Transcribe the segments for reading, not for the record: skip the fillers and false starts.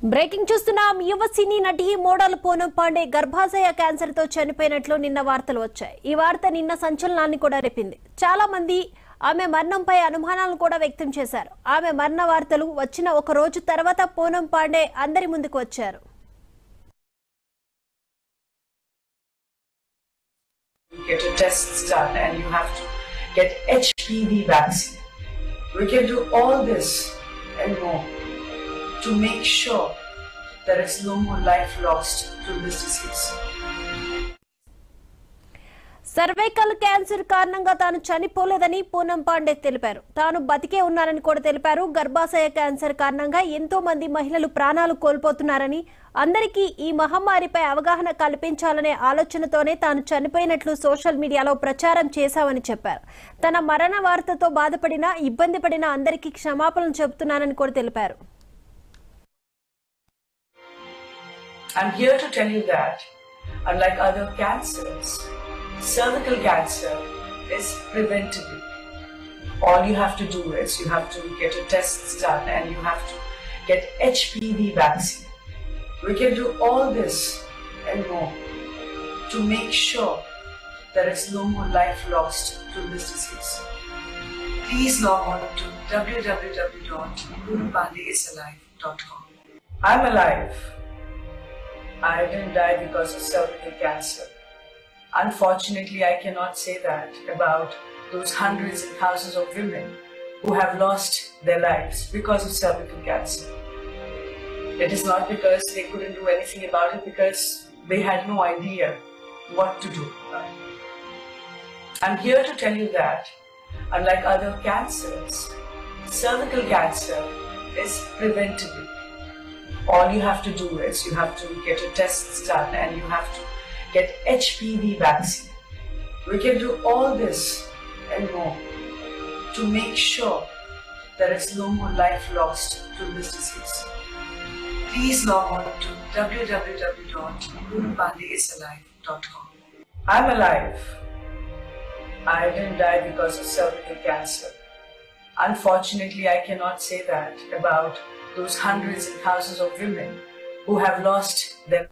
Breaking చూస్తున్నాం. యువ సినీ నటి మోడల్ పూనం పాండే గర్భాశయ క్యాన్సర్ తో చనిపోయినట్లు నిన్న వార్తలు వచ్చాయి. ఈ వార్త నిన్న సంచలనాన్ని కూడా రేపింది. చాలా మంది ఆమె మరణంపై అనుమానాలను కూడా వ్యక్తం చేశారు. ఆమె మరణ వార్తలు వచ్చిన ఒక రోజు తర్వాత పూనం పాండే అందరి ముందుకు వచ్చారు. Get your tests done and you have to get HPV vaccine. We can do all this and more to make sure there is no more life lost to this disease. Cervical cancer కారణంగా తాను చనిపోలేదని పూనం పాండే తెలిపారు. తాను బతికే ఉన్నానని కూడా తెలిపారు. గర్భాశయ cancer కారణంగా ఎంతో మంది మహిళలు ప్రాణాలు కోల్పోతున్నారని, అందరికీ ఈ మహమ్మారిపై అవగాహన కల్పించాలనే ఆలోచనతోనే తాను చనిపోయినట్లు సోషల్ మీడియాలో ప్రచారం చేశామని చెప్పారు. తన మరణ వార్తతో బాధపడిన, ఇబ్బంది పడిన అందరికీ క్షమాపణలు చెబుతున్నానని కూడా తెలిపారు. I'm here to tell you that, unlike other cancers, cervical cancer is preventable. All you have to do is you have to get your tests done and you have to get HPV vaccine. We can do all this and more to make sure there is no more life lost to this disease. Please log on to www.poonampandeisalive.com. I'm alive. I didn't die because of cervical cancer. Unfortunately, I cannot say that about those hundreds and thousands of women who have lost their lives because of cervical cancer. It is not because they couldn't do anything about it, because they had no idea what to do. I'm here to tell you that, unlike other cancers, cervical cancer is preventable. All you have to do is you have to get your tests done and you have to get HPV vaccine. We can do all this and more to make sure there is no more life lost to this disease. Please log on to www.poonampandeisalive.com. I'm alive. I didn't die because of cervical cancer. Unfortunately, I cannot say that about those hundreds and thousands of women who have lost their.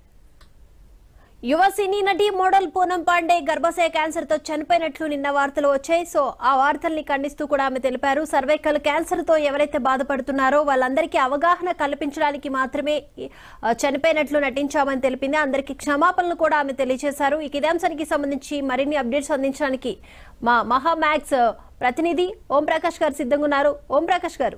యువ సినీ నటి model Poonam Pandey గర్భాశయ cancer తో చనిపోయినట్లు నిన్న వార్తలు వచ్చాయి. So ఆ వార్తల్ని ఖండిస్తూ కూడా ఆమె తెలిపారు. సర్వైకల్ క్యాన్సర్ తో ఎవరైతే బాధపడుతున్నారో వాళ్ళందరికీ అవగాహన కల్పించడానికి మాత్రమే చనిపోయినట్లు నటించామని తెలిపింది. అందరికీ క్షమాపణలు కూడా ఆమె తెలియజేశారు. ఈ అంశానికి సంబంధించి మరిన్ని అప్డేట్స్ అందించడానికి మా మహామ్యాక్స్ ప్రతినిధి ఓం ప్రకాష్ గారు సిద్ధంగా ఉన్నారు. ఓం ప్రకాష్ గారు,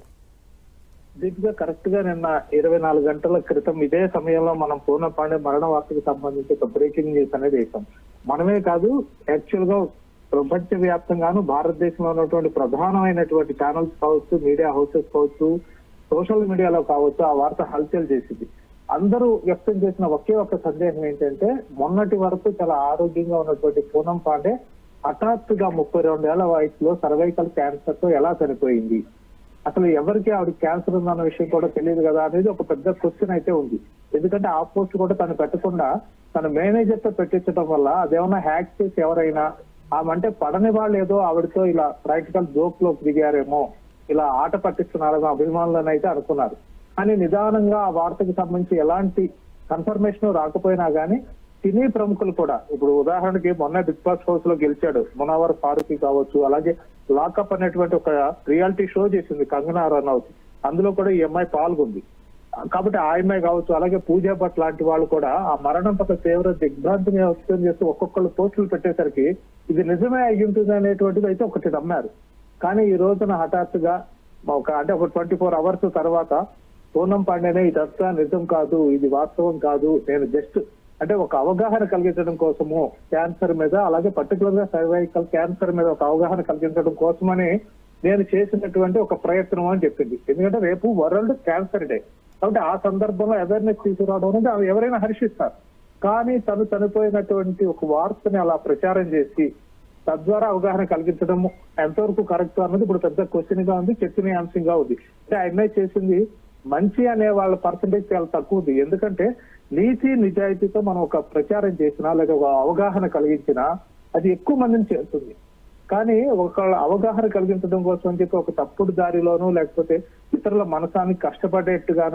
దీనిగా కరెక్ట్ గా నిన్న 24 గంటల క్రితం ఇదే సమయంలో మనం పూనం పాండే మరణ వార్తకు సంబంధించి ఒక బ్రేకింగ్ న్యూస్ అనేది వేసాం. మనమే కాదు, యాక్చువల్ గా ప్రపంచ వ్యాప్తంగాను భారతదేశంలో ఉన్నటువంటి ప్రధానమైనటువంటి ఛానల్స్ కావచ్చు, మీడియా హౌసెస్ కావచ్చు, సోషల్ మీడియాలో కావచ్చు, ఆ వార్త హల్చల్ చేసింది. అందరూ వ్యక్తం చేసిన ఒకే ఒక సందేహం ఏంటంటే, మొన్నటి వరకు చాలా ఆరోగ్యంగా ఉన్నటువంటి పూనం పాండే హఠాత్తుగా 32 ఏళ్ల వయసులో సర్వైకల్ క్యాన్సర్ తో ఎలా చనిపోయింది, అసలు ఎవరికి ఆవిడ క్యాన్సర్ ఉందన్న విషయం కూడా తెలియదు కదా అనేది ఒక పెద్ద క్వశ్చన్ అయితే ఉంది. ఎందుకంటే ఆ పోస్ట్ కూడా తను పెట్టకుండా తన మేనేజర్ తో పెట్టించడం వల్ల అదేమన్నా హ్యాక్ చేసి ఎవరైనా ఆమె పడని వాళ్ళు ఏదో ఆవిడతో ఇలా ప్రాక్టికల్ జోక్ లోకి దిగారేమో, ఇలా ఆట పట్టిస్తున్నారేమో అభిమానులను అయితే అనుకున్నారు. కానీ నిదానంగా ఆ వార్తకు సంబంధించి ఎలాంటి కన్ఫర్మేషన్ రాకపోయినా గానీ సినీ ప్రముఖులు కూడా, ఇప్పుడు ఉదాహరణకి మొన్న బిగ్ బాస్ హౌస్ లో గెలిచాడు మునవర్ ఫారూఖీ కావచ్చు, అలాగే లాకప్ అనేటువంటి ఒక రియాలిటీ షో చేసింది కంగనా రనౌత్, అందులో కూడా ఈ అమ్మాయి పాల్గొంది. కాబట్టి ఆ అమ్మాయి కావచ్చు, అలాగే పూజా భట్ లాంటి వాళ్ళు కూడా ఆ మరణం పట్ల తీవ్ర దిగ్భ్రాంతిని వ్యక్తం చేస్తూ ఒక్కొక్కళ్ళు పోస్టులు పెట్టేసరికి ఇది నిజమే అయ్యి ఉంటుంది అనేటువంటిది అయితే ఒకటి నమ్మారు. కానీ ఈ రోజున హఠాత్తుగా ఒక 24 అవర్స్ తర్వాత పూనం పాండేనే ఇదంతా నిజం కాదు, ఇది వాస్తవం కాదు, నేను జస్ట్ ఒక అవగాహన కలిగించడం కోసము క్యాన్సర్ మీద, అలాగే పర్టికులర్ గా సర్వైకల్ క్యాన్సర్ మీద ఒక అవగాహన కలిగించడం కోసమని నేను చేసినటువంటి ఒక ప్రయత్నం అని చెప్పింది. ఎందుకంటే రేపు వరల్డ్ క్యాన్సర్ డే, కాబట్టి ఆ సందర్భంలో అవేర్నెస్ తీసుకురావడం అనేది ఎవరైనా హర్షిస్తారు. కానీ తను చనిపోయినటువంటి ఒక వార్తని అలా ప్రచారం చేసి తద్వారా అవగాహన కలిగించడం ఎంతవరకు కరెక్ట్ అన్నది ఇప్పుడు పెద్ద క్వశ్చన్ గా ఉంది, చర్చనీయాంశంగా ఉంది. అంటే ఆ అమ్మాయి చేసింది మంచి అనే వాళ్ళ పర్సంటేజ్ చాలా తక్కువ ఉంది. ఎందుకంటే నీతి నిజాయితీతో మనం ఒక ప్రచారం చేసినా లేదా ఒక అవగాహన కలిగించినా అది ఎక్కువ మందిని చేస్తుంది. కానీ ఒక అవగాహన కలిగించడం కోసం అని చెప్పి ఒక తప్పుడు దారిలోనూ లేకపోతే ఇతరుల మనసానికి కష్టపడేట్టుగాను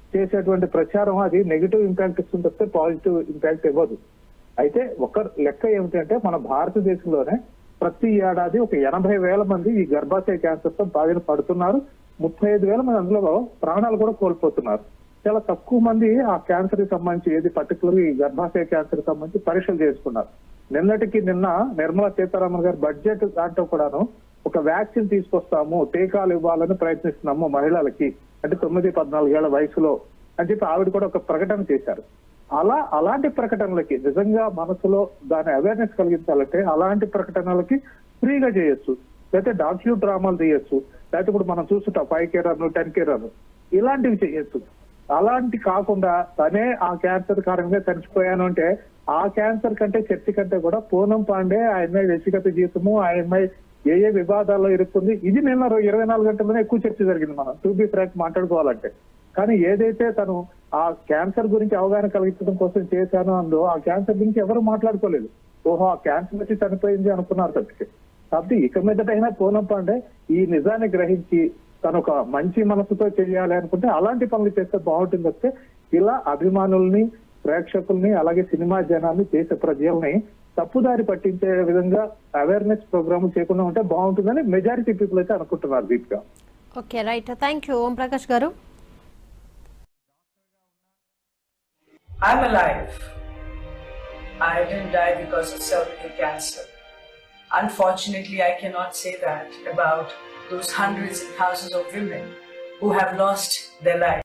చేసేటువంటి ప్రచారం అది నెగిటివ్ ఇంపాక్ట్ ఇస్తుంది తప్పితే పాజిటివ్ ఇంపాక్ట్ ఇవ్వదు. అయితే ఒక లెక్క ఏమిటంటే మన భారతదేశంలోనే ప్రతి ఏడాది ఒక 80,000 మంది ఈ గర్భాశయ క్యాన్సర్ తో బాధన పడుతున్నారు. 35,000 మంది అందులో ప్రాణాలు కూడా కోల్పోతున్నారు. చాలా తక్కువ మంది ఆ క్యాన్సర్ కి సంబంధించి ఏది పర్టికులర్ ఈ గర్భాశయ క్యాన్సర్ కి సంబంధించి పరీక్షలు చేసుకున్నారు. నిన్న నిర్మలా సీతారామన్ గారు బడ్జెట్ దాంట్లో కూడాను ఒక వ్యాక్సిన్ తీసుకొస్తాము, టీకాలు ఇవ్వాలని ప్రయత్నిస్తున్నాము మహిళలకి, అంటే 9-14 ఏళ్ల వయసులో అని చెప్పి ఆవిడ కూడా ఒక ప్రకటన చేశారు. అలాంటి ప్రకటనలకి నిజంగా మనసులో దాని అవేర్నెస్ కలిగించాలంటే అలాంటి ప్రకటనలకి ఫ్రీగా చేయొచ్చు, లేకపోతే డాక్యూ డ్రామాలు చేయొచ్చు, లేకపోతే ఇప్పుడు మనం చూస్తుంటాం 5K రన్ 10K రన్ ఇలాంటివి చేయొచ్చు. అలాంటి కాకుండా తనే ఆ క్యాన్సర్ కారణంగా చనిపోయాను అంటే ఆ క్యాన్సర్ కంటే చర్చ కంటే కూడా పూనం పాండే ఆ అమ్మాయి వ్యక్తిగత జీవితము, ఆ అమ్మాయి ఏ వివాదాల్లో ఇరుక్కుంది, ఇది నిన్న 24 గంటల్లోనే ఎక్కువ చర్చ జరిగింది. మనం టు బి ఫ్రాంక్ మాట్లాడుకోవాలంటే. కానీ ఏదైతే తను ఆ క్యాన్సర్ గురించి అవగాహన కలిగించడం కోసం చేశాను అందో ఆ క్యాన్సర్ గురించి ఎవరు మాట్లాడుకోలేదు. ఓహో ఆ క్యాన్సర్ వచ్చి చనిపోయింది అనుకున్నారు తప్పితే. కాబట్టి ఇక మీదటైనా పూనం పాండే ఈ నిజాన్ని గ్రహించి తను ఒక మంచి మనసుతో చేయాలి అనుకుంటే అలాంటి పనులు చేస్తే బాగుంటుంది వస్తే ఇలా అభిమానుల్ని, ప్రేక్షకుల్ని, అలాగే సినిమా జనాన్ని, దేశ ప్రజల్ని తప్పుదారి పట్టించే విధంగా అవేర్నెస్ ప్రోగ్రామ్ చేయకుండా ఉంటే బాగుంటుందని మెజారిటీ పీపుల్ అయితే అనుకుంటున్నారు. Deepika. Okay, right, thank you Om Prakash garu. I'm alive. I didn't die because of cervical cancer. Unfortunately, I cannot say that about those hundreds and thousands of women who have lost their lives.